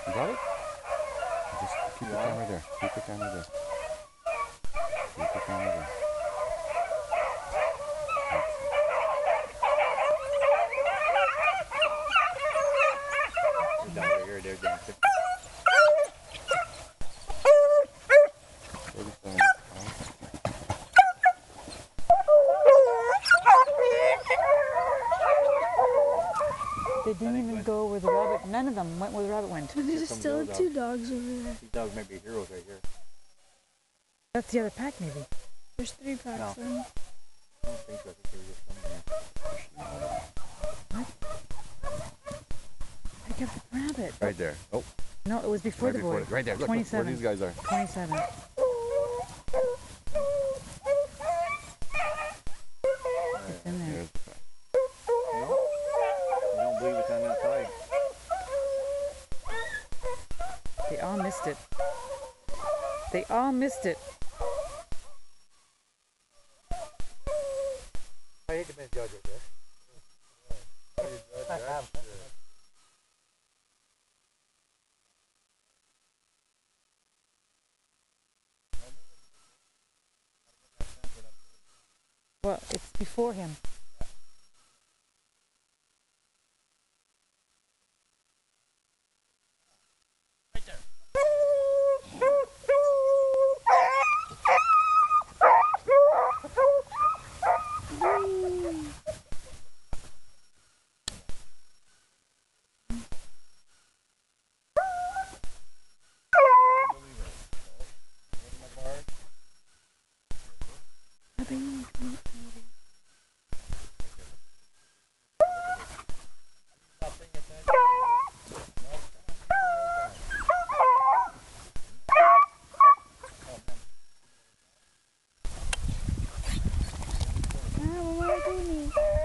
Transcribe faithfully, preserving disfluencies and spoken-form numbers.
You got it? Just keep the camera there. Keep the camera there. Keep the camera there. Down right here, they're dancing. They didn't even go where the rabbit, none of them went where the rabbit went. But there's still two dogs over there. These dogs may be heroes right here. That's the other pack maybe. There's three packs No. then. I don't think so. I think they were just coming here. What? I got the rabbit. Right there. Oh. No, it was before Right the before boy. it. Right there. Look, look where twenty-seven. these guys are. twenty-seven. It's in there. There's You don't believe it's on that side. They all missed it. They all missed it. I hate to misjudge it, yeah. Well, it's before him. Right there. Ah, what am I doing?